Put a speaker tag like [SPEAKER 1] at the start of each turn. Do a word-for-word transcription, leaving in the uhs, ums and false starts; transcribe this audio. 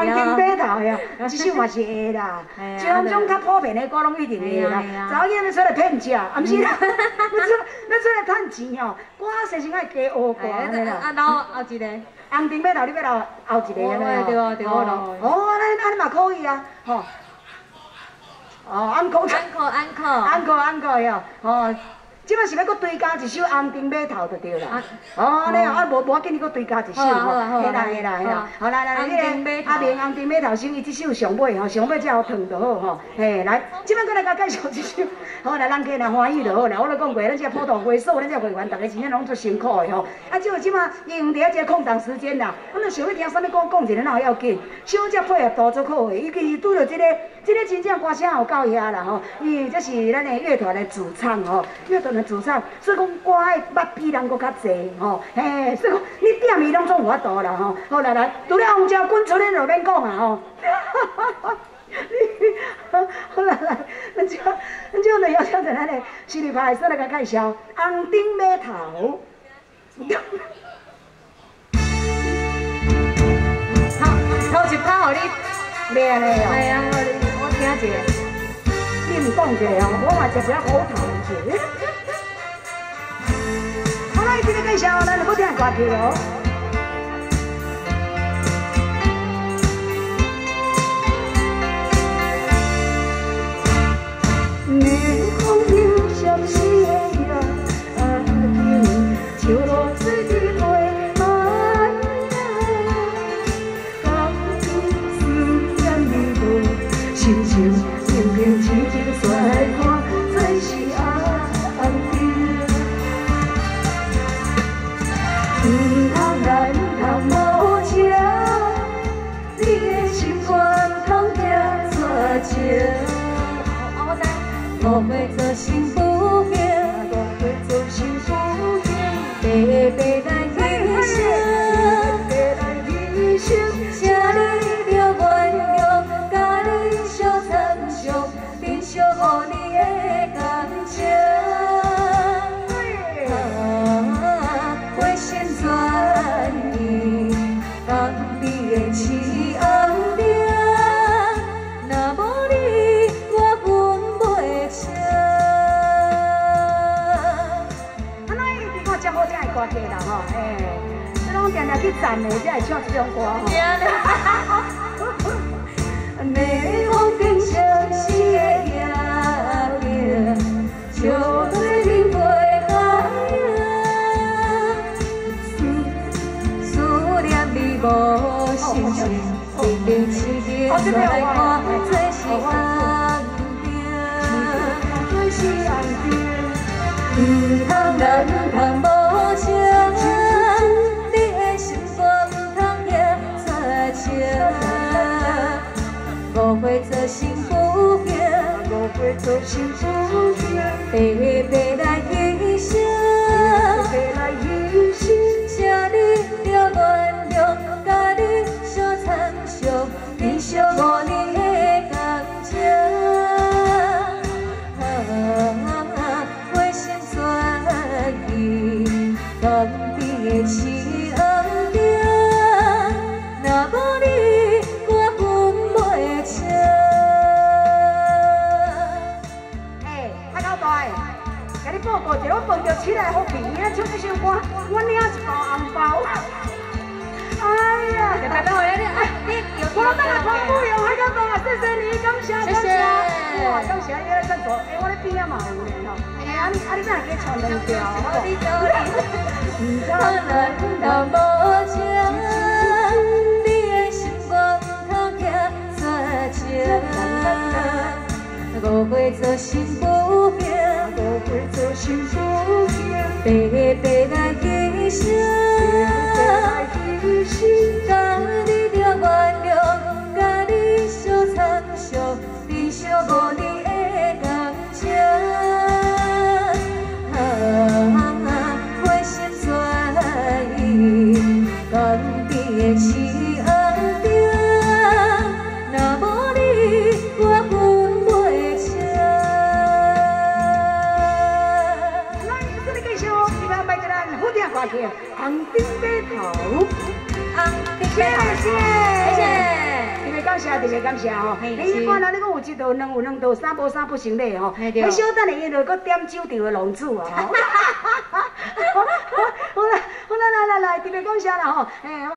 [SPEAKER 1] 红丁白头呀，这首嘛是会啦。像种较普遍的歌拢一定会啦。查某囡仔出来骗食，啊，毋是啦，要出要出来趁钱吼，歌先生爱加学歌安尼啦。
[SPEAKER 2] 啊，然后后一个。
[SPEAKER 1] 红丁白头，你要留后一个安尼
[SPEAKER 2] 哦，对啊，对啊，咯。
[SPEAKER 1] 哦，安尼安尼嘛可以啊，吼。哦，安可。
[SPEAKER 2] 安可，安可。
[SPEAKER 1] 安可，安可哟，哦。即摆是要搁追加一首《红丁码头》就对啦。哦，安尼啊，无无要紧，你搁追加一首吼。嘿啦，嘿啦，嘿啦。好来来，你个阿明《红丁码头》首伊即首上尾吼，上尾才好唱就好吼。嘿，来，即摆搁来甲介绍一首，好来，人客若欢喜就好啦。我咧讲过，咱这普渡会所，咱这会员，逐个真正拢做辛苦的吼。啊，即个即摆伊用伫遐这空档时间啦，我若想要听啥物歌，讲一个哪有要紧。小只配合度足好的，伊其实拄着即个，即个真正歌声有够遐啦吼。伊这是咱的乐团的主唱吼，乐团的主唱。所以讲，我爱捌比人搁较济吼，嘿，所以讲你点伊拢总有法度啦吼。好来来，除了红椒滚出来就免讲啊吼。好来来，咱就咱就来邀请在咱的实力派，说来甲介绍红丁码头。
[SPEAKER 2] 好，头一趴互你
[SPEAKER 1] 练的哦。
[SPEAKER 2] 系啊，我我听一下。
[SPEAKER 1] 你毋讲一下哦，我嘛食只好头去。好啦，今日介绍，咱就要听歌曲哦。日风迎相思的夜，啊，秋落水的花满呀，江边思念你多，心情平平静静甩看，才是红丁。唔通来，唔通无情，你的心肝唔通惊绝情。五岁做幸福行，五岁做幸福行，白白来牺牲，白来牺牲，请你着原谅，甲你相参详，珍惜互你的感情。啊，回心转意，当你的痴红丁，若无你，我分袂清。安尼你看遮好听的歌曲啦吼，诶，你拢定定去赞的，才会唱这种歌吼。美风景相思的夜景，笑对面陪海思思念你无心情，平平静静来看，这是红丁，这是红丁。唔通人，唔通无情，你的心肝唔通也绝情。五岁做幸福行，五岁做幸福行，白白来牺牲，白白来牺牲，请你着原谅，甲你相参详，珍惜互你的感情。回心转意，当你的痴红丁，若无你，我分袂清。哎，太交代，甲你报告一下，我碰到起来好便宜，唱这首歌，我领一包红包。哎呀，大家好，你哎，你我等下传不用，太交代，谢谢你，感谢感谢。哇，感谢你来赞助，哎，我咧边啊嘛有咧吼。哎，啊你啊你哪会去传两条？你走你，唔通人人无情，你的心肝唔通惊绝情。五岁做幸福行，五岁做幸福行，白白来牺牲，白白来牺牲，甲你着原谅，甲你相参详，珍惜无你的感情。啊，回心转意，当谢，特别感谢吼。你看啦，你讲有一道、两有两道，三无三不成礼吼。你小等下，因着搁点酒调的龙珠啊。好啦，好啦，来来来来，特别感谢啦吼。哎。